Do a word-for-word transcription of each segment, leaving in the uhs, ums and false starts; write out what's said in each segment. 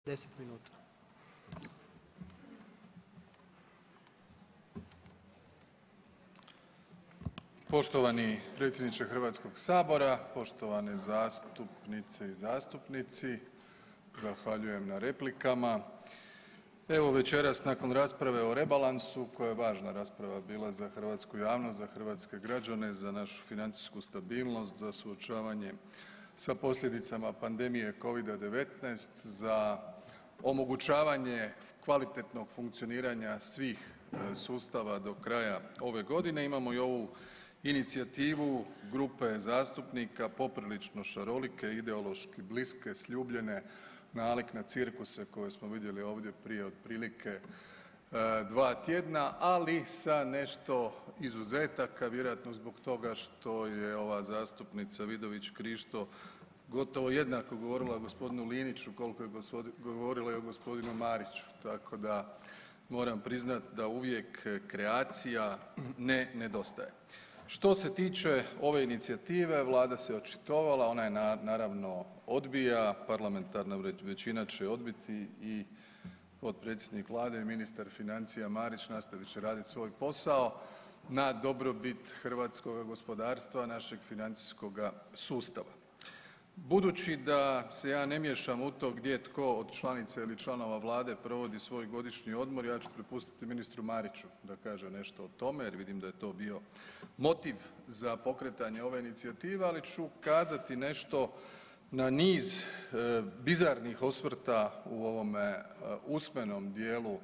deset minuta. Poštovani predsjedniče Hrvatskog sabora, poštovane zastupnice i zastupnici, zahvaljujem na replikama. Evo večeras nakon rasprave o rebalansu koja je važna rasprava bila za hrvatsku javnost, za hrvatske građane, za našu financijsku stabilnost, za suočavanje sa posljedicama pandemije covida devetnaest, za omogućavanje kvalitetnog funkcioniranja svih sustava do kraja ove godine. Imamo i ovu inicijativu grupe zastupnika poprilično šarolike, ideološki bliske, sljubljene nalik na cirkuse koje smo vidjeli ovdje prije otprilike dva tjedna, ali sa nešto izuzetaka, vjerojatno zbog toga što je ova zastupnica Vidović Krišto gotovo jednako govorila o gospodinu Liniću koliko je govorila i o gospodinu Mariću, tako da moram priznati da uvijek kreacija ne nedostaje. Što se tiče ove inicijative, Vlada se očitovala, ona je naravno odbija, parlamentarna većina će odbiti i potpredsjednik Vlade i ministar financija Marić nastavit će raditi svoj posao na dobrobit hrvatskoga gospodarstva, našeg financijskoga sustava. Budući da se ja ne miješam u to gdje tko od članica ili članova Vlade provodi svoj godišnji odmor, ja ću prepustiti ministru Mariću da kaže nešto o tome jer vidim da je to bio motiv za pokretanje ove inicijative, ali ću kazati nešto na niz bizarnih osvrta u ovome usmenom dijelu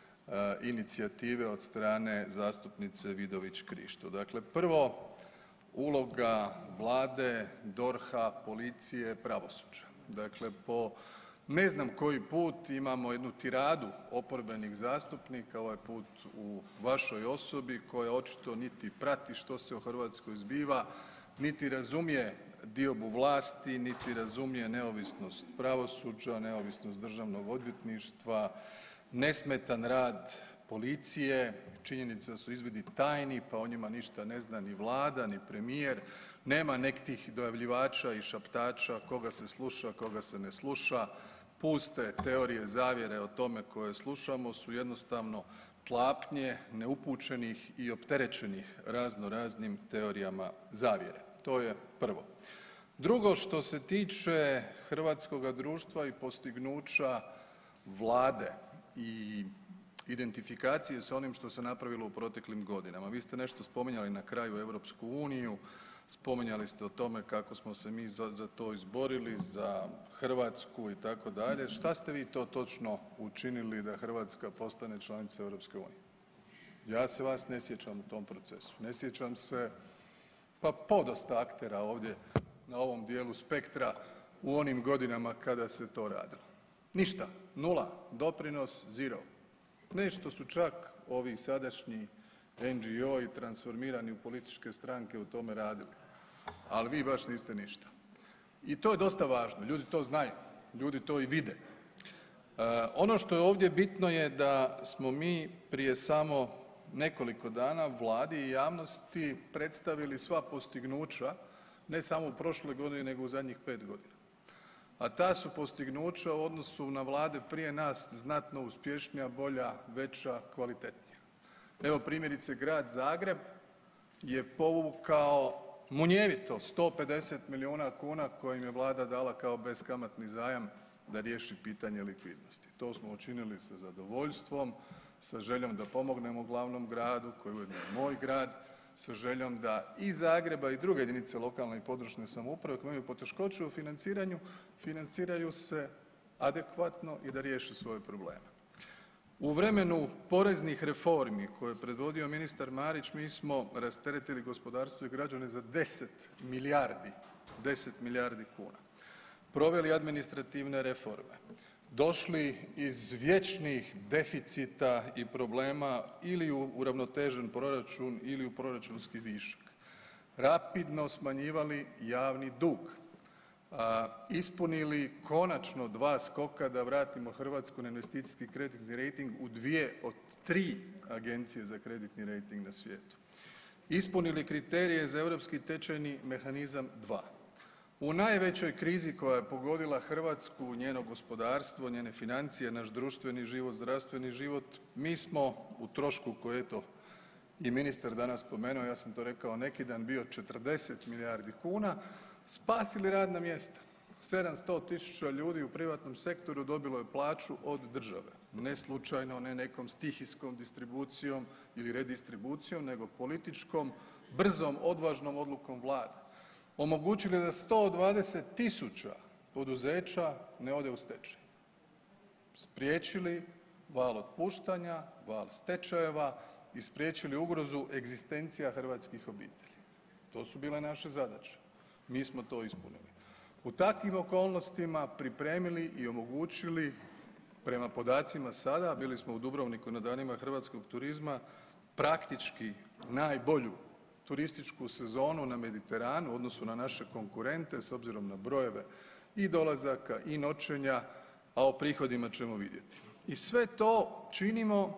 inicijative od strane zastupnice Vidović Krišto. Dakle, prvo uloga Vlade, D O R H-a, policije, pravosuđa. Dakle, po ne znam koji put imamo jednu tiradu oporbenih zastupnika, ovaj put u vašoj osobi koja očito niti prati što se u Hrvatskoj zbiva, niti razumije diobu vlasti, niti razumije neovisnost pravosuđa, neovisnost državnog odvjetništva, nesmetan rad policije, činjenica da su izvidi tajni pa o njima ništa ne zna ni Vlada, ni premijer, nema nekih dojavljivača i šaptača koga se sluša, koga se ne sluša, puste teorije zavjere o tome koje slušamo su jednostavno tlapnje neupućenih i opterećenih razno raznim teorijama zavjere. To je prvo. Drugo, što se tiče hrvatskoga društva i postignuća Vlade i identifikacije s onim što se napravilo u proteklim godinama. Vi ste nešto spominjali na kraju Europsku uniju, spominjali ste o tome kako smo se mi za, za to izborili, za Hrvatsku itd. Šta ste vi to točno učinili da Hrvatska postane članica Europske unije? Ja se vas ne sjećam u tom procesu. Ne sjećam se pa podosta aktera ovdje na ovom dijelu spektra u onim godinama kada se to radilo. Ništa, nula, doprinos zero. Nešto su čak ovi sadašnji N G O-i transformirani u političke stranke u tome radili, ali vi baš niste ništa. I to je dosta važno, ljudi to znaju, ljudi to i vide. Ono što je ovdje bitno je da smo mi prije samo nekoliko dana Vladi i javnosti predstavili sva postignuća, ne samo u prošloj godini nego u zadnjih pet godina. A ta su postignuća u odnosu na vlade prije nas znatno uspješnija, bolja, veća, kvalitetnija. Evo primjerice Grad Zagreb je povukao munjevito sto pedeset milijuna kuna koje im je Vlada dala kao beskamatni zajam da riješi pitanje likvidnosti. To smo učinili sa zadovoljstvom, sa željom da pomognemo glavnom gradu koji je ujedno i moj grad, sa željom da i Zagreba i druge jedinice lokalne i područne samouprave koje imaju poteškoće u financiranju, financiraju se adekvatno i da riješe svoje probleme. U vremenu poreznih reformi koje je predvodio ministar Marić mi smo rasteretili gospodarstvo i građane za deset milijardi, deset milijardi kuna. Proveli administrativne reforme, došli iz vječnih deficita i problema ili u uravnotežen proračun ili u proračunski višak, rapidno smanjivali javni dug, ispunili konačno dva skoka da vratimo Hrvatsku na investicijski kreditni rejting u dvije od tri agencije za kreditni rejting na svijetu, ispunili kriterije za europski tečajni mehanizam dva, U najvećoj krizi koja je pogodila Hrvatsku, njeno gospodarstvo, njene financije, naš društveni život, zdravstveni život, mi smo u trošku koji je eto i ministar danas spomenuo, ja sam to rekao neki dan, bio četrdeset milijardi kuna, spasili radna mjesta. sedamsto tisuća ljudi u privatnom sektoru dobilo je plaću od države, ne slučajno, ne nekom stihijskom distribucijom ili redistribucijom, nego političkom, brzom, odvažnom odlukom Vlade. Omogućili da sto dvadeset tisuća poduzeća ne ode u stečaj. Spriječili val otpuštanja, val stečajeva i spriječili ugrozu egzistencija hrvatskih obitelji. To su bile naše zadaće. Mi smo to ispunili. U takvim okolnostima pripremili i omogućili, prema podacima sada, bili smo u Dubrovniku na Danima hrvatskog turizma, praktički najbolju turističku sezonu na Mediteranu u odnosu na naše konkurente s obzirom na brojeve i dolazaka i noćenja, a o prihodima ćemo vidjeti. I sve to činimo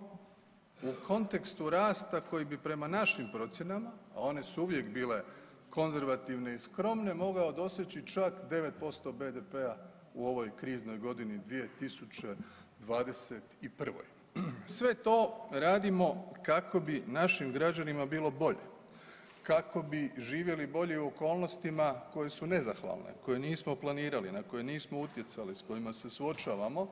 u kontekstu rasta koji bi prema našim procjenama, a one su uvijek bile konzervativne i skromne, mogao doseći čak devet posto be de pea u ovoj kriznoj godini dvije tisuće dvadeset prve. Sve to radimo kako bi našim građanima bilo bolje, kako bi živjeli bolje u okolnostima koje su nezahvalne, koje nismo planirali, na koje nismo utjecali, s kojima se suočavamo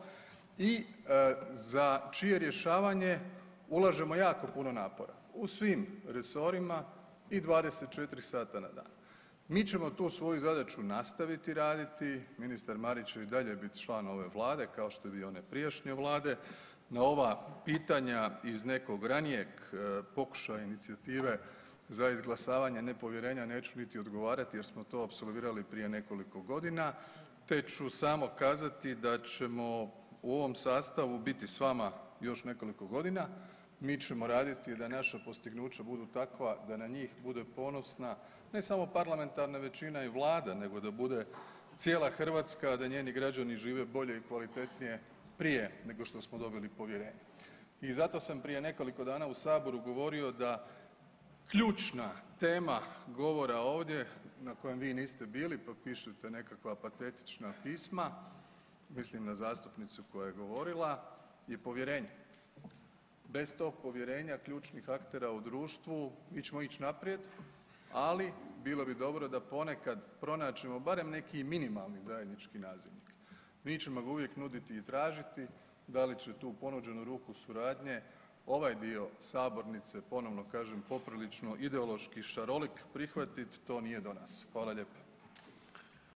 i e, za čije rješavanje ulažemo jako puno napora u svim resorima i dvadeset četiri sata na dan. Mi ćemo tu svoju zadaću nastaviti raditi, ministar Marić će i dalje biti član ove Vlade kao što je bio one prijašnje Vlade. Na ova pitanja iz nekog ranijeg pokušaja inicijative za izglasavanje nepovjerenja neću niti odgovarati jer smo to apsolvirali prije nekoliko godina, te ću samo kazati da ćemo u ovom sastavu biti s vama još nekoliko godina. Mi ćemo raditi da naša postignuća budu takva da na njih bude ponosna ne samo parlamentarna većina i Vlada, nego da bude cijela Hrvatska, da njeni građani žive bolje i kvalitetnije prije nego što smo dobili povjerenje. I zato sam prije nekoliko dana u Saboru govorio da ključna tema govora ovdje na kojem vi niste bili pa pišete nekakva patetična pisma, mislim na zastupnicu koja je govorila, je povjerenje. Bez tog povjerenja ključnih aktera u društvu mi ćemo ići naprijed, ali bilo bi dobro da ponekad pronađemo barem neki minimalni zajednički nazivnik. Mi ćemo ga uvijek nuditi i tražiti, da li će tu ponuđenu ruku suradnje ovaj dio sabornice, ponovno kažem, poprilično ideološki šarolik prihvatiti, to nije do nas. Hvala lijepo.